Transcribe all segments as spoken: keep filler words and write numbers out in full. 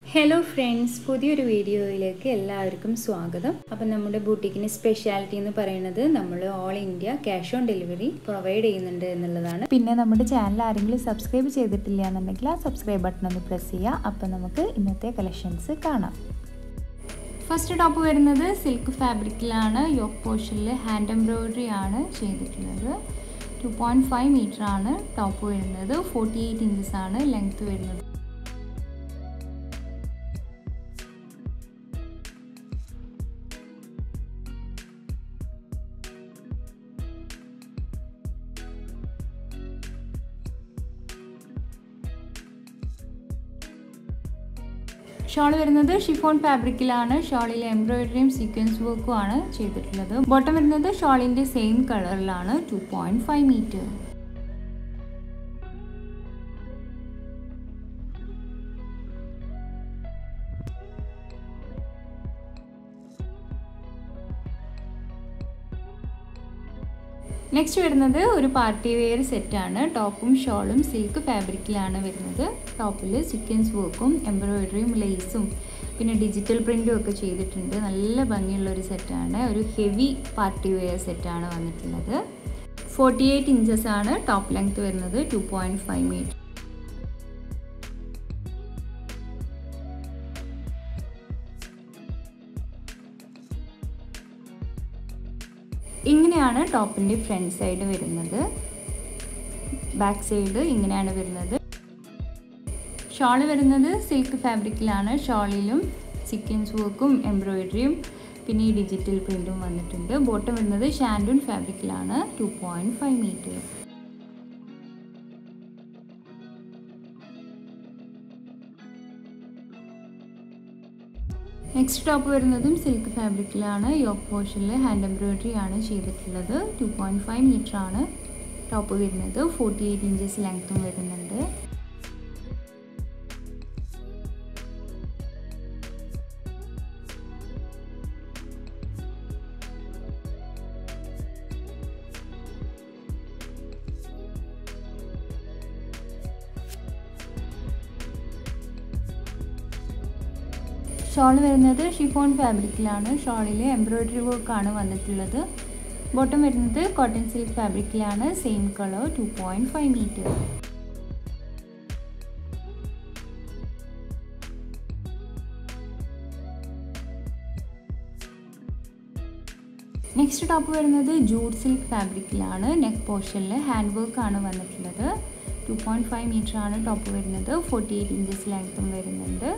Hello friends, പുതിയൊരു വീഡിയോയിലേക്ക് എല്ലാവർക്കും സ്വാഗതം. അപ്പോൾ നമ്മുടെ ബൂട്ടിക്കിന്റെ സ്പെഷ്യാലിറ്റി എന്ന് പറയുന്നത് നമ്മൾ all India cash on delivery provide ചെയ്യുന്നുണ്ട് എന്നുള്ളതാണ്. പിന്നെ നമ്മുടെ ചാനൽ ആരെങ്കിലും സബ്സ്ക്രൈബ് ചെയ്തിട്ടില്ല എന്നുണ്ടെങ്കിൽ ആ സബ്സ്ക്രൈബ് ബട്ടൺ ഒന്ന് പ്രസ് ചെയ്യുക. അപ്പോൾ നമുക്ക് ഇന്നത്തെ കളക്ഷൻസ് കാണാം. ഫസ്റ്റ് ടോപ്പ് വരുന്നത് സിൽക്ക് ഫാബ്രിക്കിലാണ്. യോക്ക് പോർഷനിൽ ഹാൻഡ് എംബ്രോയിഡറി ആണ് ചെയ്തിട്ടുള്ളത്. ടു പോയിൻറ്റ് ഫൈവ് മീറ്റർ ആണ് ടോപ്പ് വരുന്നത്. ഫോർട്ടി എയ്റ്റ് ഇഞ്ചസ് ആണ് ലെങ്ത് വരുന്നത്. ഷോൾ വരുന്നത് ഷിഫോൺ ഫാബ്രിക്കിലാണ്. ഷോളിൽ എംബ്രോയിഡറിയും സീക്വൻസ് വർക്കും ആണ് ചെയ്തിട്ടുള്ളത്. ബോട്ടം വരുന്നത് ഷോളിൻ്റെ സെയിം കളറിലാണ്. Two point five metre. Next വരുന്നത് ഒരു പാർട്ടി വെയർ സെറ്റാണ്. ടോപ്പും ഷോളും സിൽക്ക് ഫാബ്രിക്കിലാണ് വരുന്നത്. ടോപ്പിൽ സീക്വൻസ് വർക്കും എംബ്രോയിഡറിയും ലേസും പിന്നെ ഡിജിറ്റൽ പ്രിൻറ്റും ഒക്കെ ചെയ്തിട്ടുണ്ട്. നല്ല ഭംഗിയുള്ളൊരു സെറ്റാണ്. ഒരു ഹെവി പാർട്ടി വെയർ സെറ്റാണ് വന്നിട്ടുള്ളത്. ഫോർട്ടി എയ്റ്റ് ഇഞ്ചസ് ആണ് ടോപ്പ് ലെങ്ത് വരുന്നത്. Two point five metre. ഇങ്ങനെയാണ് ടോപ്പിൻ്റെ ഫ്രണ്ട് സൈഡ് വരുന്നത്. ബാക്ക് സൈഡ് ഇങ്ങനെയാണ് വരുന്നത്. ഷോൾ വരുന്നത് സിൽക്ക് ഫാബ്രിക്കിലാണ്. ഷോളിലും സീക്വൻസ് വർക്കും എംബ്രോയിഡറിയും പിന്നെ ഈ ഡിജിറ്റൽ പ്രിൻറ്റും വന്നിട്ടുണ്ട്. ബോട്ടം വരുന്നത് ഷാൻഡൂൺ ഫാബ്രിക്കിലാണ്. Two point five metre. Next top വരുന്നതും സിൽക്ക് ഫാബ്രിക്കിലാണ്. യോക്ക് പോർഷനിൽ ഹാൻഡ് എംബ്രോയിഡറി ആണ് ചെയ്തിട്ടുള്ളത്. ടു പോയിൻറ്റ് ഫൈവ് മീറ്റർ ആണ് ടോപ്പ് വരുന്നത്. ഫോർട്ടി എയ്റ്റ് ഇഞ്ചസ് ലെങ്ത്തും വരുന്നുണ്ട്. ഷോൾ വരുന്നത് ഷിഫോൺ ഫാബ്രിക്കിലാണ്. ഷോളിൽ എംബ്രോയിഡറി വർക്കാണ് വന്നിട്ടുള്ളത്. ബോട്ടം വരുന്നത് കോട്ടൺ സിൽക്ക് ഫാബ്രിക്കിലാണ്. Same colour. Two point five metre. Next top വരുന്നത് ജൂട്ട് സിൽക്ക് ഫാബ്രിക്കിലാണ്. നെക്ക് പോർഷനിൽ ഹാൻഡ് വർക്ക് ആണ് വന്നിട്ടുള്ളത്. ടു പോയിൻറ്റ് ഫൈവ് മീറ്റർ ആണ് ടോപ്പ് വരുന്നത്. ഫോർട്ടി എയ്റ്റ് ഇഞ്ചസ് ലെങ്ത്തും വരുന്നുണ്ട്.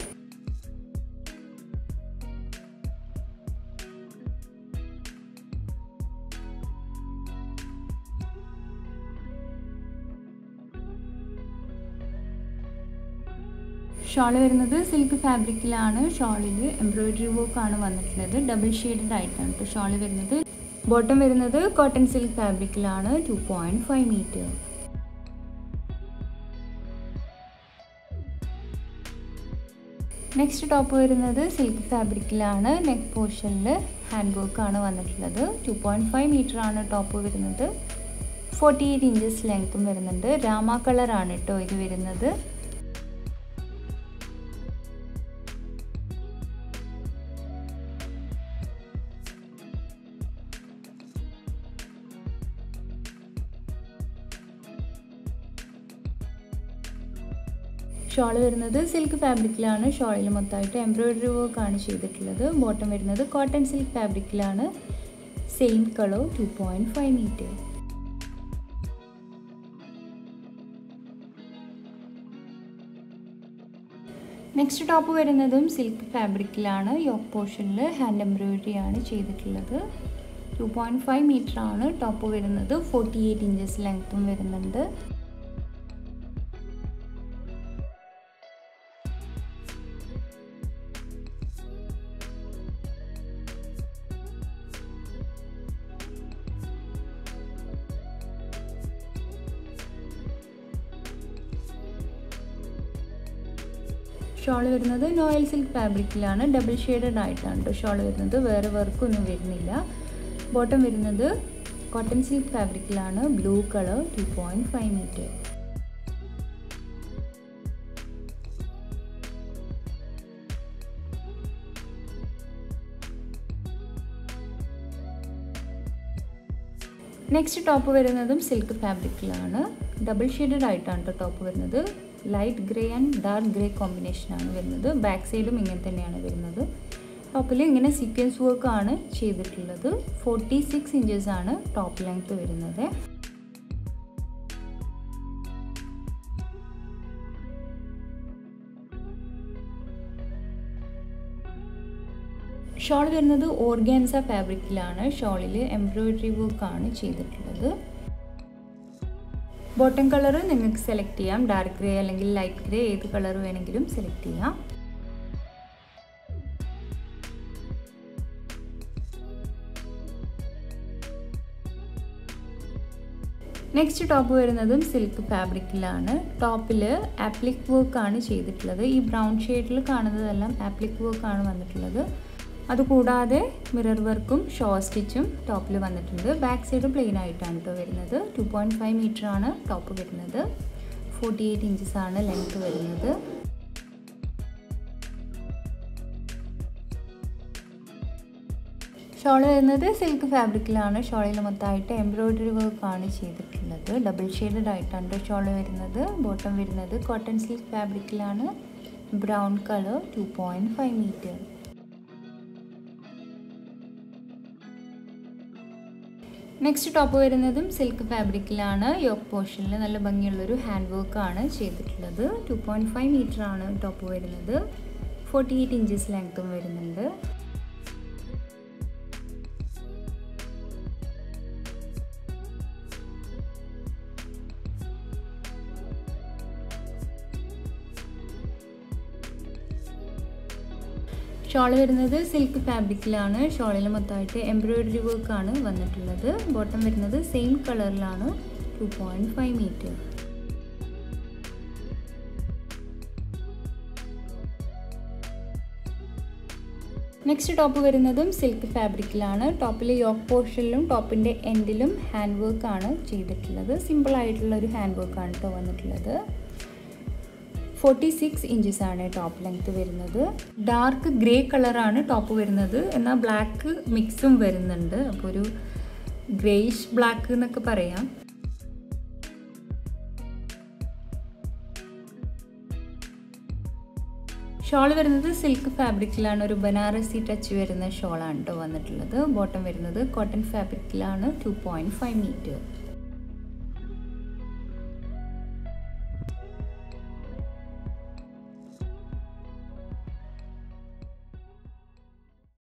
ഷോൾ വരുന്നത് സിൽക്ക് ഫാബ്രിക്കിലാണ്. ഷോളിൽ എംബ്രോയിഡറി വർക്കാണ് വന്നിട്ടുള്ളത്. ഡബിൾ ഷെയ്ഡഡ് ആയിട്ടാണ് കേട്ടോ ഷോൾ വരുന്നത്. ബോട്ടം വരുന്നത് കോട്ടൺ സിൽക്ക് ഫാബ്രിക്കിലാണ്. Two point five metre. Next top വരുന്നത് സിൽക്ക് ഫാബ്രിക്കിലാണ്. നെക്ക് പോർഷനിൽ ഹാൻഡ് വർക്കാണ് വന്നിട്ടുള്ളത്. ടു പോയിൻറ്റ് ഫൈവ് മീറ്റർ ആണ് ടോപ്പ് വരുന്നത്. ഫോർട്ടി എയ്റ്റ് ഇഞ്ചസ് ലെങ്ത്തും വരുന്നുണ്ട്. രാമ കളറാണ് കേട്ടോ ഇത് വരുന്നത്. ഷോൾ വരുന്നത് സിൽക്ക് ഫാബ്രിക്കിലാണ്. ഷോളിൽ മൊത്തമായിട്ട് എംബ്രോയിഡറി വർക്കാണ് ചെയ്തിട്ടുള്ളത്. ബോട്ടം വരുന്നത് കോട്ടൺ സിൽക്ക് ഫാബ്രിക്കിലാണ്. Same colour. Two point five metre. Next top വരുന്നതും സിൽക്ക് ഫാബ്രിക്കിലാണ്. യോക്ക് പോർഷനിൽ ഹാൻഡ് എംബ്രോയിഡറി ആണ് ചെയ്തിട്ടുള്ളത്. ടു പോയിൻറ്റ് ഫൈവ് മീറ്റർ ആണ് ടോപ്പ് വരുന്നത്. ഫോർട്ടി എയ്റ്റ് ഇഞ്ചസ് ലെങ്ത്തും വരുന്നുണ്ട്. ഷോൾ വരുന്നത് നോയൽ സിൽക്ക് ഫാബ്രിക്കിലാണ്. ഡബിൾ ഷെയ്ഡഡ് ആയിട്ടാണ് ഷോൾ വരുന്നത്. വേറെ വർക്കൊന്നും വരുന്നില്ല. ബോട്ടം വരുന്നത് കോട്ടൺ സിൽക്ക് ഫാബ്രിക്കിലാണ്. Blue colour. Two point five metre. Next top വരുന്നതും സിൽക്ക് ഫാബ്രിക്കിലാണ്. ഡബിൾ ഷെയ്ഡഡ് ആയിട്ടാണ് കേട്ടോ ടോപ്പ് വരുന്നത്. Light grey and dark grey കോമ്പിനേഷനാണ് വരുന്നത്. ബാക്ക് സൈഡും ഇങ്ങനെ തന്നെയാണ് വരുന്നത്. ടോപ്പിൽ ഇങ്ങനെ സീക്വൻസ് വർക്കാണ് ചെയ്തിട്ടുള്ളത്. ഫോർട്ടി സിക്സ് ഇഞ്ചസ് ആണ് ടോപ്പ് ലെങ്ത് വരുന്നത്. ഷോൾ വരുന്നത് ഓർഗാൻസ ഫാബ്രിക്കിലാണ്. ഷോളിൽ എംബ്രോയിഡറി വർക്കാണ് ചെയ്തിട്ടുള്ളത്. ബോട്ടം കളർ നിങ്ങൾക്ക് സെലക്ട് ചെയ്യാം. ഡാർക്ക് ഗ്രേ അല്ലെങ്കിൽ ലൈറ്റ് ഗ്രേ ഏത് കളർ വേണമെങ്കിലും സെലക്ട് ചെയ്യാം. നെക്സ്റ്റ് ടോപ്പ് വരുന്നതും സിൽക്ക് ഫാബ്രിക്കിലാണ്. ടോപ്പിൽ ആപ്ലിക് വർക്കാണ് ചെയ്തിട്ടുള്ളത്. ഈ ബ്രൗൺ ഷെയ്ഡിൽ കാണുന്നതെല്ലാം ആപ്ലിക് വർക്കാണ് വന്നിട്ടുള്ളത്. അതുകൂടാതെ മിറർ വർക്കും ഷോ സ്റ്റിച്ചും ടോപ്പിൽ വന്നിട്ടുണ്ട്. ബാക്ക് സൈഡ് പ്ലെയിൻ ആയിട്ടാണ് കേട്ടോ വരുന്നത്. ടു പോയിൻറ്റ് ഫൈവ് മീറ്റർ ആണ് ടോപ്പ് വരുന്നത്. ഫോർട്ടി എയ്റ്റ് ഇഞ്ചസ് ആണ് ലെങ്ത് വരുന്നത്. ഷോൾ വരുന്നത് സിൽക്ക് ഫാബ്രിക്കിലാണ്. ഷോളിൽ മൊത്തമായിട്ട് എംബ്രോയിഡറി വർക്കാണ് ചെയ്തിട്ടുള്ളത്. ഡബിൾ ഷെയ്ഡഡ് ആയിട്ടാണ് ഷോൾ വരുന്നത്. ബോട്ടം വരുന്നത് കോട്ടൺ സിൽക്ക് ഫാബ്രിക്കിലാണ്. Brown colour, two point five metre. Next top വരുന്നതും സിൽക്ക് ഫാബ്രിക്കിലാണ്. യോക്ക് പോർഷനിൽ നല്ല ഭംഗിയുള്ളൊരു ഹാൻഡ് വർക്കാണ് ചെയ്തിട്ടുള്ളത്. ടു പോയിൻറ്റ് ഫൈവ് മീറ്റർ ആണ് ടോപ്പ് വരുന്നത്. ഫോർട്ടി എയ്റ്റ് ഇഞ്ചസ് ലെങ്ത്തും വരുന്നുണ്ട്. ഷോൾ വരുന്നത് സിൽക്ക് ഫാബ്രിക്കിലാണ്. ഷോളിൽ മൊത്തമായിട്ട് എംബ്രോയിഡറി വർക്കാണ് വന്നിട്ടുള്ളത്. ബോട്ടം വരുന്നത് സെയിം കളറിലാണ്. Two point five metre. Next top വരുന്നതും സിൽക്ക് ഫാബ്രിക്കിലാണ്. ടോപ്പിൽ യോക്ക് പോർഷനിലും ടോപ്പിൻ്റെ എൻഡിലും ഹാൻഡ് വർക്കാണ് ചെയ്തിട്ടുള്ളത്. സിമ്പിളായിട്ടുള്ള ഒരു ഹാൻഡ് വർക്കാണ് കേട്ടോ വന്നിട്ടുള്ളത്. ഫോർട്ടി സിക്സ് ഇഞ്ചസ് ആണ് ടോപ്പ് ലെങ്ത് വരുന്നത്. ഡാർക്ക് ഗ്രേ കളറാണ് ടോപ്പ് വരുന്നത്. എന്നാൽ ബ്ലാക്ക് മിക്സും വരുന്നുണ്ട്. അപ്പോൾ ഒരു ഗ്രേയിഷ് ബ്ലാക്ക് എന്നൊക്കെ പറയാം. ഷോൾ വരുന്നത് സിൽക്ക് ഫാബ്രിക്കിലാണ്. ഒരു ബനാറസി ടച്ച് വരുന്ന ഷോളാണ് കേട്ടോ വന്നിട്ടുള്ളത്. ബോട്ടം വരുന്നത് കോട്ടൺ ഫാബ്രിക്കിലാണ്. Two point five metre.